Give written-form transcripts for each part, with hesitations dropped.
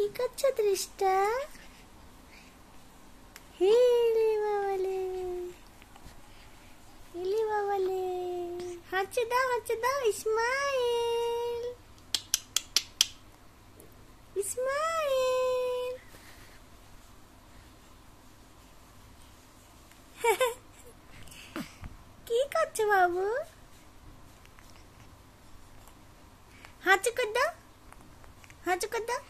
কি করছো দৃষ্টা? হিলি বাবালে, হিলি বাবালে, হাঁচি দাও, হাঁচি দাও, ইসমাইল, ইসমাইল। কি করছো বাবু? হাঁচি কর দাও, হাঁচি কর দাও।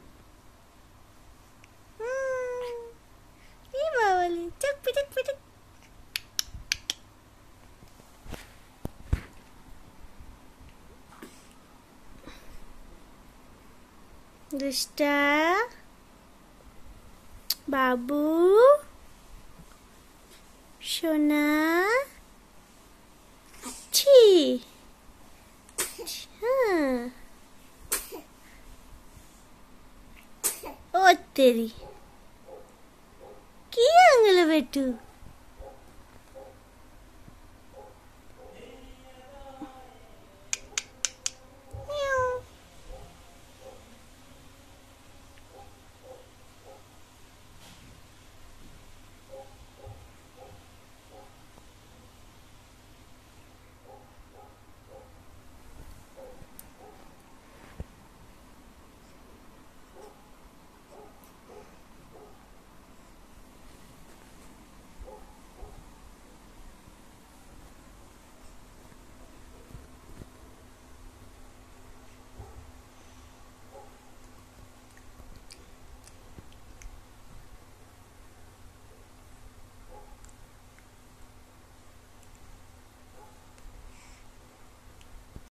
বাবালে, চোখ পিটক পিটক। দুষ্টা বাবু, সোনা, ছি, হ্যাঁ, ও তেরি, কি আঙুল বেটু।